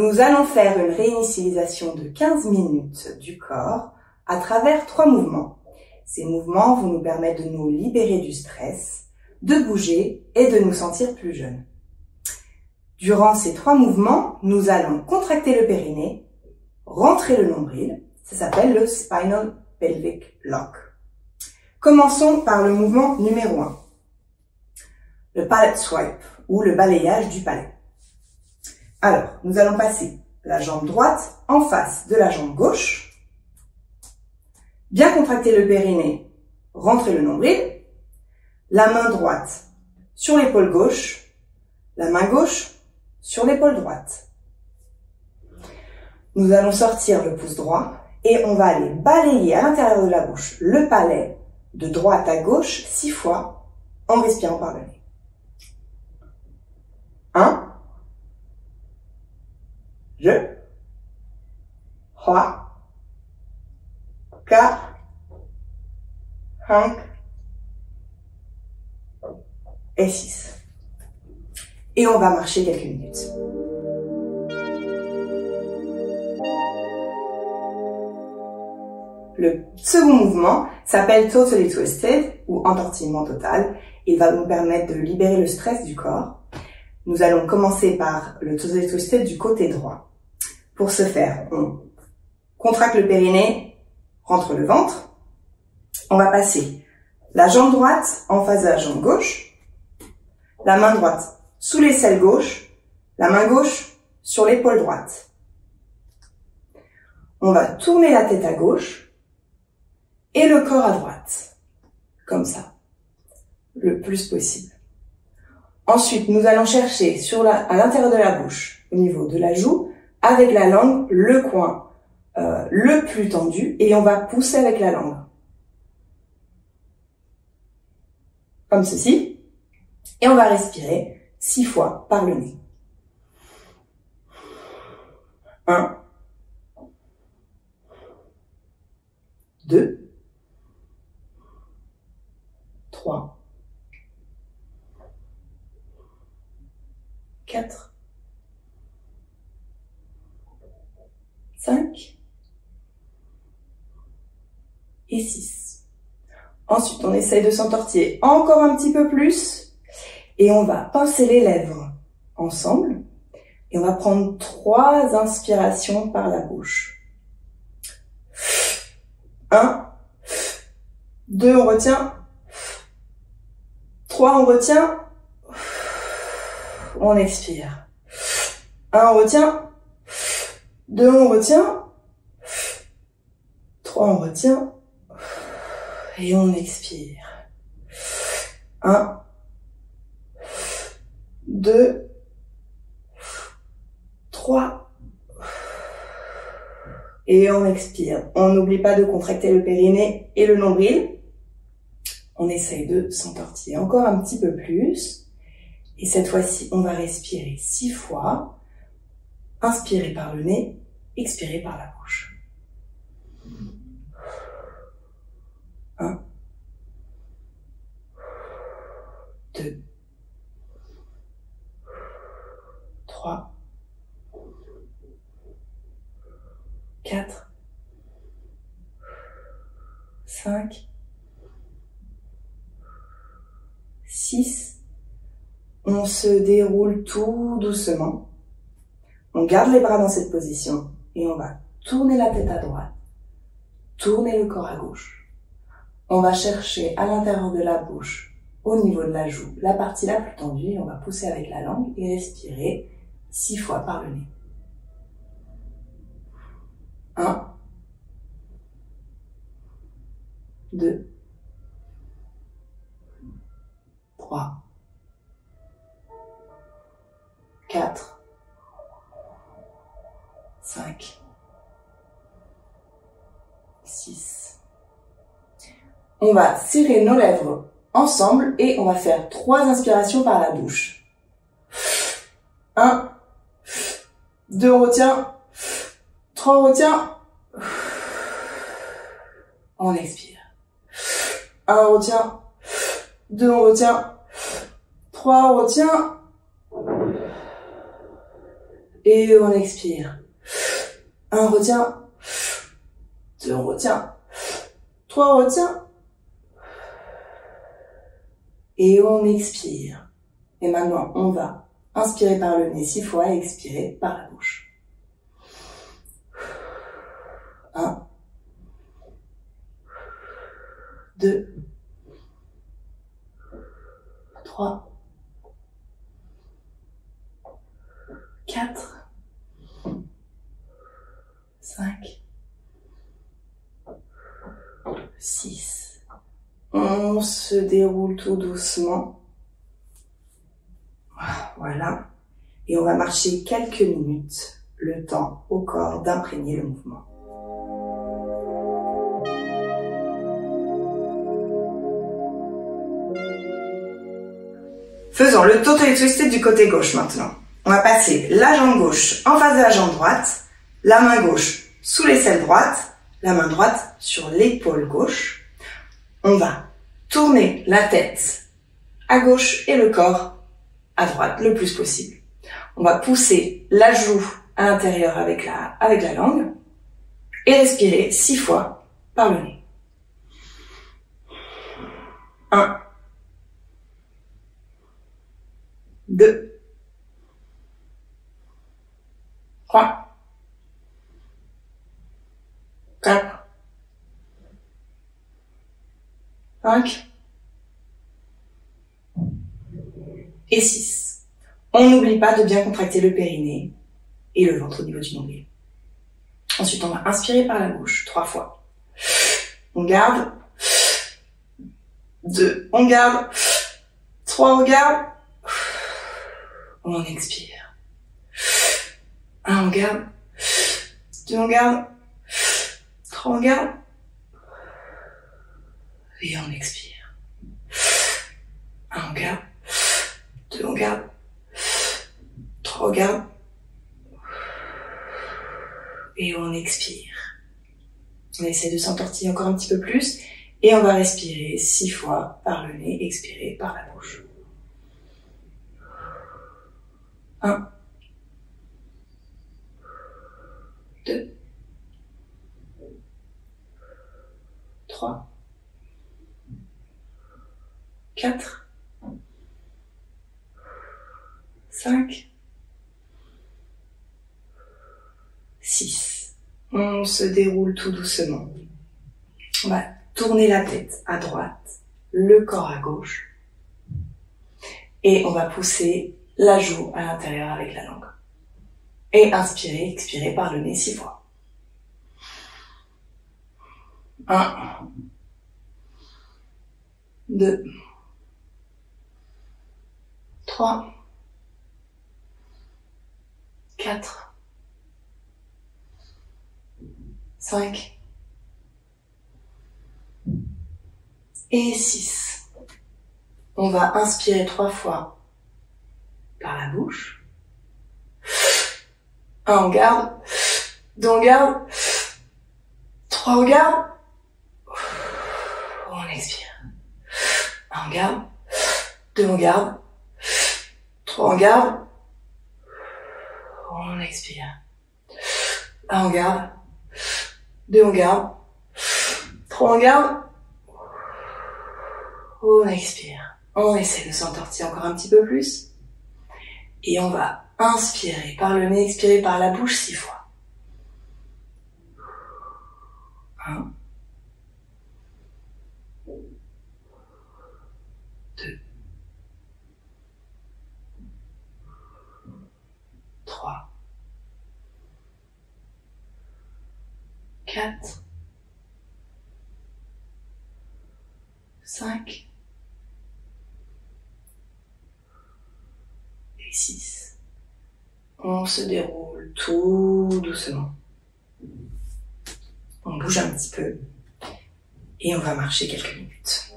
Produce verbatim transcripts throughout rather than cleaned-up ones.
Nous allons faire une réinitialisation de quinze minutes du corps à travers trois mouvements. Ces mouvements vont nous permettre de nous libérer du stress, de bouger et de nous sentir plus jeunes. Durant ces trois mouvements, nous allons contracter le périnée, rentrer le nombril. Ça s'appelle le Spinal Pelvic Lock. Commençons par le mouvement numéro un, le palette swipe ou le balayage du palais. Alors, nous allons passer la jambe droite en face de la jambe gauche, bien contracter le périnée, rentrer le nombril, la main droite sur l'épaule gauche, la main gauche sur l'épaule droite. Nous allons sortir le pouce droit et on va aller balayer à l'intérieur de la bouche le palais de droite à gauche six fois en respirant par le nez. un, deux, trois, quatre, cinq et six. Et on va marcher quelques minutes. Le second mouvement s'appelle Totally Twisted ou entortillement total. Il va nous permettre de libérer le stress du corps. Nous allons commencer par le Totally Twisted du côté droit. Pour ce faire, on contracte le périnée, rentre le ventre. On va passer la jambe droite en face de la jambe gauche, la main droite sous l'aisselle gauche, la main gauche sur l'épaule droite. On va tourner la tête à gauche et le corps à droite, comme ça, le plus possible. Ensuite, nous allons chercher sur la, à l'intérieur de la bouche, au niveau de la joue, avec la langue, le coin euh, le plus tendu, et on va pousser avec la langue. Comme ceci. Et on va respirer six fois par le nez. Un. Deux. Trois. Quatre. Cinq. Et six. Ensuite, on essaye de s'entortiller encore un petit peu plus. Et on va pincer les lèvres ensemble. Et on va prendre trois inspirations par la bouche. Un. Deux, on retient. Trois, on retient. On expire. Un, on retient. Deux, on retient. Trois, on retient. Et on expire. Un. Deux. Trois. Et on expire. On n'oublie pas de contracter le périnée et le nombril. On essaye de s'entortiller encore un petit peu plus. Et cette fois-ci, on va respirer six fois. Inspirer par le nez, expirer par la bouche. Un. Deux. Trois. Quatre. Cinq. Six. On se déroule tout doucement. On garde les bras dans cette position et on va tourner la tête à droite, tourner le corps à gauche. On va chercher à l'intérieur de la bouche, au niveau de la joue, la partie la plus tendue et on va pousser avec la langue et respirer six fois par le nez. Un, deux, trois, quatre, cinq, six. On va serrer nos lèvres ensemble et on va faire trois inspirations par la bouche. Un, deux, on retient. Trois, on retient. On expire. Un, on retient. Deux, on retient. Trois, on retient. Et on expire. Un, on retient. Deux, on retient. Trois, on retient. Et on expire. Et maintenant, on va inspirer par le nez six fois et expirer par la bouche. Un. Deux. Trois. Quatre. Cinq. Six. On se déroule tout doucement. Voilà. Et on va marcher quelques minutes, le temps au corps d'imprégner le mouvement. Faisons le total twisted du côté gauche maintenant. On va passer la jambe gauche en face de la jambe droite, la main gauche sous l'aisselle droite, la main droite sur l'épaule gauche. On va tourner la tête à gauche et le corps à droite le plus possible. On va pousser la joue à l'intérieur avec la, avec la langue et respirer six fois par le nez. Un. Deux. Trois. Quatre. Cinq. Et six. On n'oublie pas de bien contracter le périnée et le ventre au niveau du nombril. Ensuite, on va inspirer par la bouche trois fois. On garde. Deux. On garde. Trois. On garde. On expire. Un, on garde. Deux, on garde. Trois, on garde. Et on expire. Un, on garde. Deux, on garde. Trois, on garde. Et on expire. On essaie de s'entortiller encore un petit peu plus. Et on va respirer six fois par le nez, expirer par la bouche. Un. Deux. Trois. Quatre. Cinq. Six. On se déroule tout doucement. On va tourner la tête à droite, le corps à gauche. Et on va pousser la joue à l'intérieur avec la langue. Et inspirer, expirer par le nez six fois. Un. Deux. Trois. Quatre. Cinq. Et six. On va inspirer trois fois par la bouche. Un, on garde. Deux, on garde. Trois, on garde. On expire. Un, on garde. Deux, on garde. Trois, on garde. On expire. Un, on garde. Deux, on garde. Trois, on garde. On expire. On essaie de s'entortiller encore un petit peu plus. Et on va inspirer par le nez, expirer par la bouche six fois. Un. Deux. Trois. Quatre. Cinq. Et six. On se déroule tout doucement. On bouge un petit peu et on va marcher quelques minutes.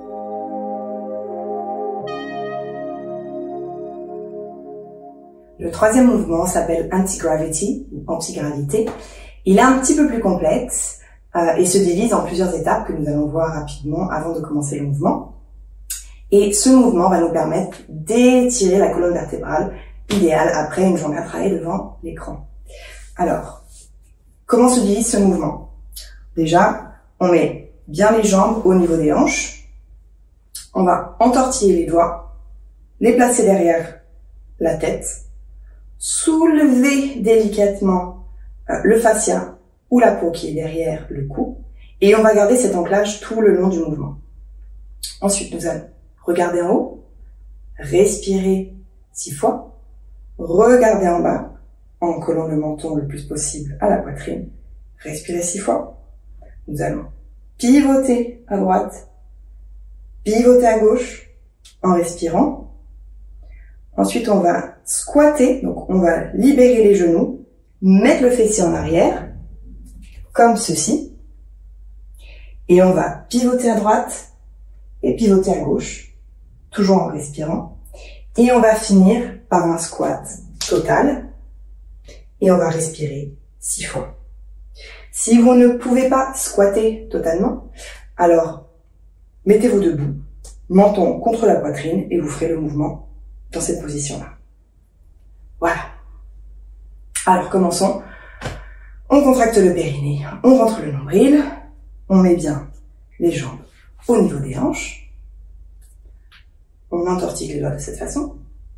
Le troisième mouvement s'appelle Anti-Gravity, ou anti-gravité. Il est un petit peu plus complexe euh, et se divise en plusieurs étapes que nous allons voir rapidement avant de commencer le mouvement. Et ce mouvement va nous permettre d'étirer la colonne vertébrale idéal après une journée à travailler devant l'écran. Alors, comment se divise ce mouvement? Déjà, on met bien les jambes au niveau des hanches. On va entortiller les doigts, les placer derrière la tête, soulever délicatement euh, le fascia ou la peau qui est derrière le cou, et on va garder cet ancrage tout le long du mouvement. Ensuite, nous allons regarder en haut, respirer six fois, regarder en bas en collant le menton le plus possible à la poitrine, respirer six fois. Nous allons pivoter à droite, pivoter à gauche en respirant. Ensuite, on va squatter, donc on va libérer les genoux, mettre le fessier en arrière, comme ceci. Et on va pivoter à droite et pivoter à gauche, toujours en respirant. Et on va finir par un squat total. Et on va respirer six fois. Si vous ne pouvez pas squatter totalement, alors mettez-vous debout, menton contre la poitrine, et vous ferez le mouvement dans cette position-là. Voilà. Alors commençons. On contracte le périnée, on rentre le nombril, on met bien les jambes au niveau des hanches. On entortille les doigts de cette façon.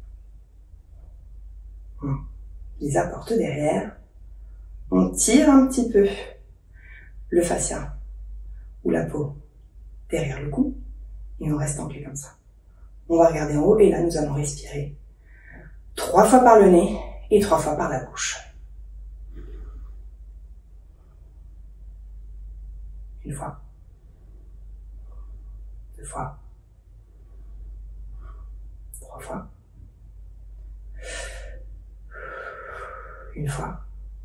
On les apporte derrière. On tire un petit peu le fascia ou la peau derrière le cou et on reste en pli comme ça. On va regarder en haut et là nous allons respirer trois fois par le nez et trois fois par la bouche. Une fois, deux fois, trois fois, une fois,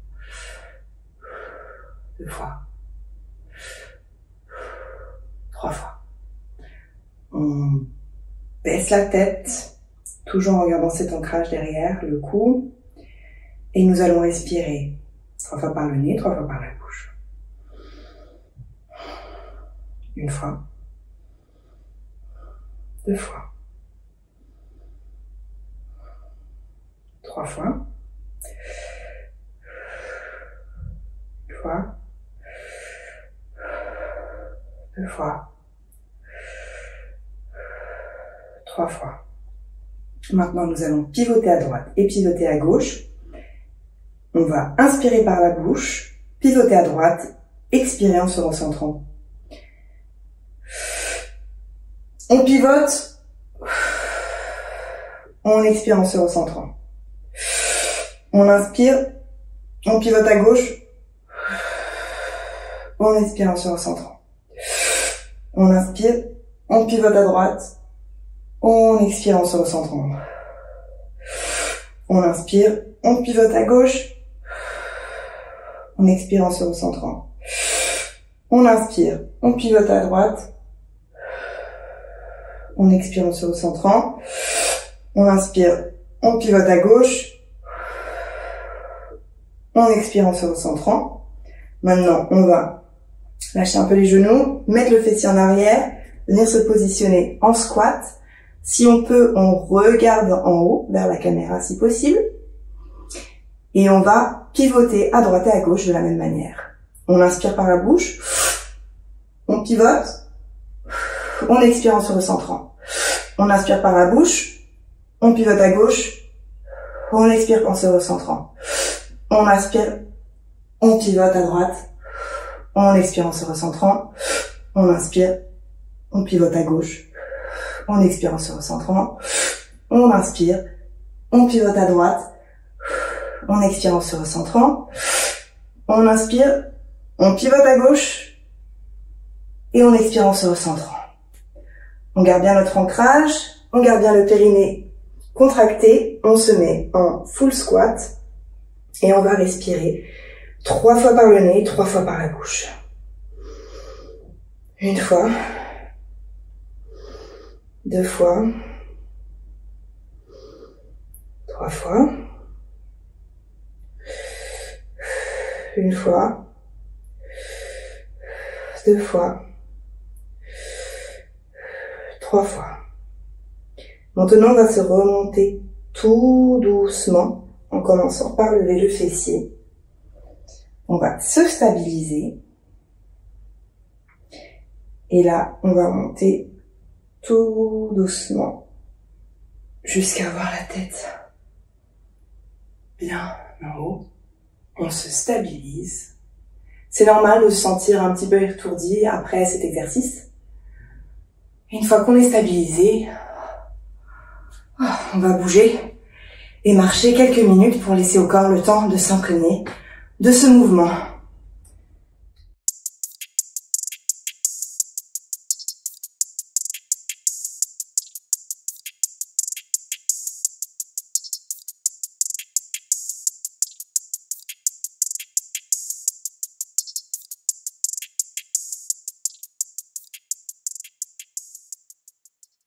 deux fois, trois fois. On baisse la tête, toujours en regardant cet ancrage derrière le cou. Et nous allons respirer trois fois par le nez, trois fois par la bouche. Une fois, deux fois, trois fois, une fois, deux fois, trois fois. Maintenant, nous allons pivoter à droite et pivoter à gauche. On va inspirer par la bouche, pivoter à droite, expirer en se recentrant. On pivote, on expire en se recentrant. On inspire, on pivote à gauche, on expire en se recentrant. On inspire, on pivote à droite, on expire en se recentrant. On inspire, on pivote à gauche, on expire en se recentrant. On inspire, on pivote à droite, on expire en se recentrant. On inspire, on pivote à gauche, on expire en se recentrant. Maintenant, on va lâcher un peu les genoux, mettre le fessier en arrière, venir se positionner en squat. Si on peut, on regarde en haut, vers la caméra si possible. Et on va pivoter à droite et à gauche de la même manière. On inspire par la bouche, on pivote, on expire en se recentrant. On inspire par la bouche, on pivote à gauche, on expire en se recentrant. On inspire, on pivote à droite, on expire en se recentrant. On inspire, on pivote à gauche, on expire en se recentrant. On inspire, on pivote à droite, on expire en se recentrant. On inspire, on pivote à gauche et on expire en se recentrant. On garde bien notre ancrage, on garde bien le périnée contracté, on se met en full squat et on va respirer trois fois par le nez, trois fois par la bouche. Une fois, deux fois, trois fois, une fois, deux fois, trois fois. Maintenant, on va se remonter tout doucement, en commençant par lever le fessier. On va se stabiliser. Et là, on va monter tout doucement jusqu'à avoir la tête bien en haut. On se stabilise. C'est normal de se sentir un petit peu étourdi après cet exercice. Une fois qu'on est stabilisé, on va bouger et marcher quelques minutes pour laisser au corps le temps de s'imprégner de ce mouvement.